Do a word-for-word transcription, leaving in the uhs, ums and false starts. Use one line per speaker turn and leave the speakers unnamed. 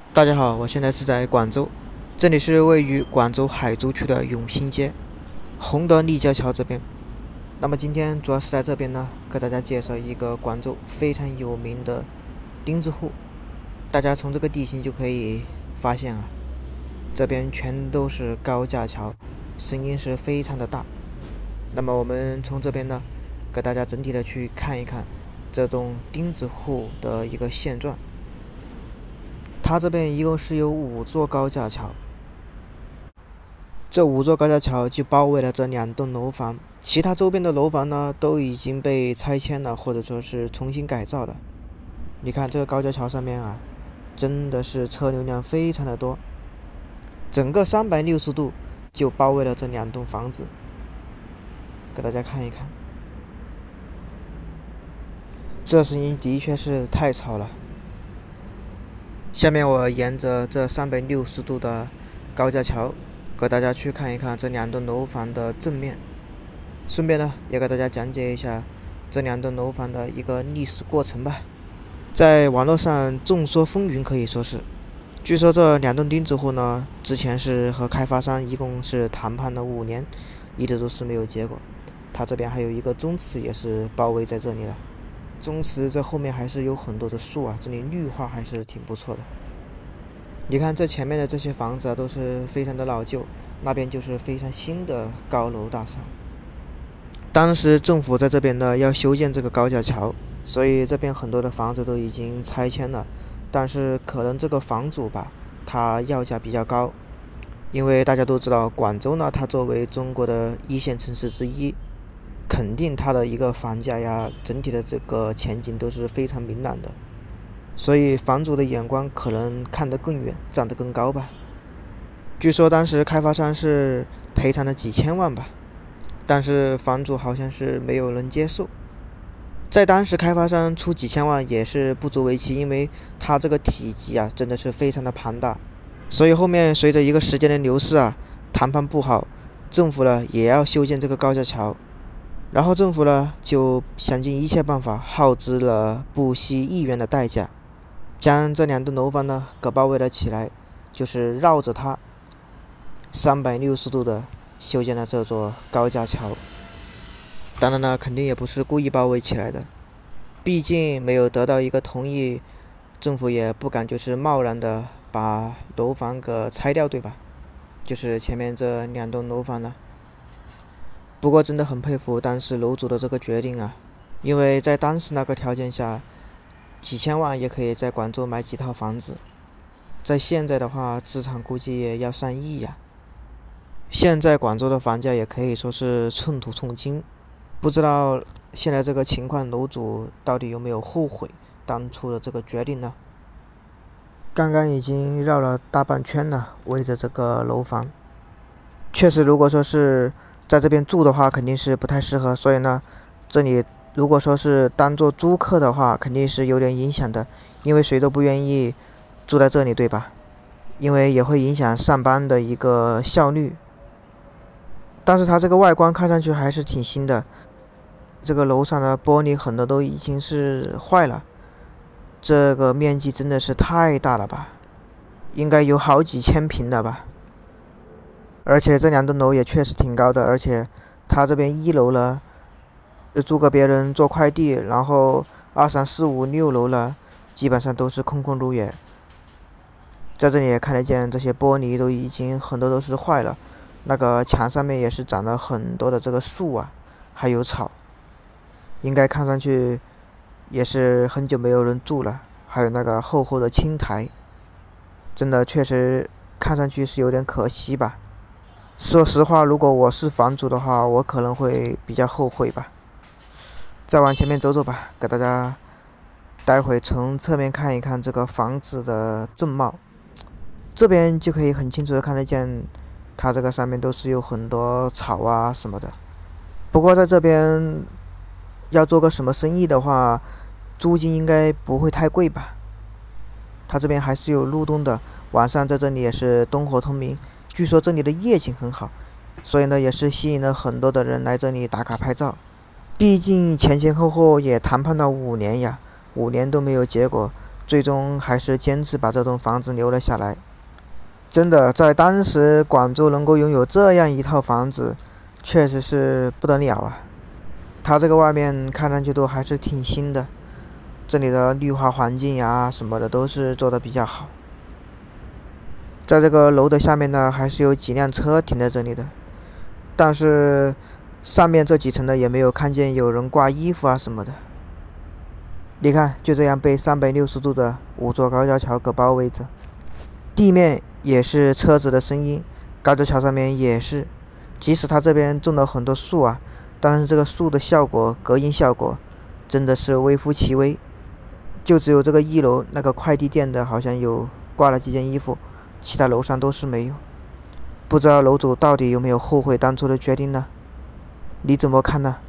大家好，我现在是在广州，这里是位于广州海珠区的永兴街，洪德立交桥这边。那么今天主要是在这边呢，给大家介绍一个广州非常有名的钉子户。大家从这个地形就可以发现啊，这边全都是高架桥，声音是非常的大。那么我们从这边呢，给大家整体的去看一看这栋钉子户的一个现状。它这边一共是有五座高架桥，这五座高架桥就包围了这两栋楼房，其他周边的楼房呢都已经被拆迁了，或者说是重新改造了。你看这个高架桥上面啊，真的是车流量非常的多，整个三百六十度就包围了这两栋房子。给大家看一看，这声音的确是太吵了。下面我沿着这三百六十度的高架桥，给大家去看一看这两栋楼房的正面，顺便呢也给大家讲解一下这两栋楼房的一个历史过程吧。在网络上众说纷纭，可以说是，据说这两栋钉子户呢，之前是和开发商一共是谈判了五年，一直都是没有结果。他这边还有一个宗祠也是包围在这里了。宗祠这后面还是有很多的树啊，这里绿化还是挺不错的。你看这前面的这些房子啊，都是非常的老旧，那边就是非常新的高楼大厦。当时政府在这边呢要修建这个高架桥，所以这边很多的房子都已经拆迁了，但是可能这个房主吧，他要价比较高，因为大家都知道广州呢，它作为中国的一线城市之一，肯定它的一个房价呀，整体的这个前景都是非常明朗的，所以房主的眼光可能看得更远，站得更高吧。据说当时开发商是赔偿了几千万吧，但是房主好像是没有人接受。在当时开发商出几千万也是不足为奇，因为它这个体积啊，真的是非常的庞大。所以后面随着一个时间的流逝啊，谈判不好，政府呢也要修建这个高架桥。然后政府呢就想尽一切办法，耗资了不惜亿元的代价，将这两栋楼房呢给包围了起来，就是绕着它三百六十度的修建了这座高架桥。当然了，肯定也不是故意包围起来的，毕竟没有得到一个同意，政府也不敢就是贸然的把楼房给拆掉，对吧？就是前面这两栋楼房呢。不过真的很佩服当时楼主的这个决定啊，因为在当时那个条件下，几千万也可以在广州买几套房子，在现在的话资产估计也要上亿呀。现在广州的房价也可以说是寸土寸金，不知道现在这个情况楼主到底有没有后悔当初的这个决定呢？刚刚已经绕了大半圈了，围着这个楼房，确实如果说是在这边住的话肯定是不太适合，所以呢这里如果说是当做租客的话肯定是有点影响的，因为谁都不愿意住在这里，对吧？因为也会影响上班的一个效率。但是它这个外观看上去还是挺新的，这个楼上的玻璃很多都已经是坏了，这个面积真的是太大了吧，应该有好几千平了吧。而且这两栋楼也确实挺高的，而且他这边一楼呢是租给别人做快递，然后二三四五六楼呢基本上都是空空如也。在这里也看得见这些玻璃都已经很多都是坏了，那个墙上面也是长了很多的这个树啊，还有草，应该看上去也是很久没有人住了。还有那个厚厚的青苔，真的确实看上去是有点可惜吧。说实话，如果我是房主的话，我可能会比较后悔吧。再往前面走走吧，给大家待会从侧面看一看这个房子的正貌。这边就可以很清楚的看得见，它这个上面都是有很多草啊什么的。不过在这边要做个什么生意的话，租金应该不会太贵吧。它这边还是有路灯的，晚上在这里也是灯火通明。据说这里的夜景很好，所以呢也是吸引了很多的人来这里打卡拍照。毕竟前前后后也谈判了五年呀，五年都没有结果， 最终还是坚持把这栋房子留了下来。真的，在当时广州能够拥有这样一套房子，确实是不得了啊！它这个外面看上去都还是挺新的，这里的绿化环境呀什么的都是做的比较好。在这个楼的下面呢，还是有几辆车停在这里的，但是上面这几层呢也没有看见有人挂衣服啊什么的。你看，就这样被三百六十度的五座高架桥给包围着，地面也是车子的声音，高架桥上面也是。即使它这边种了很多树啊，但是这个树的效果，隔音效果真的是微乎其微。就只有这个一楼那个快递店的好像有挂了几件衣服，其他楼上都是没有。不知道楼主到底有没有后悔当初的决定呢？你怎么看呢？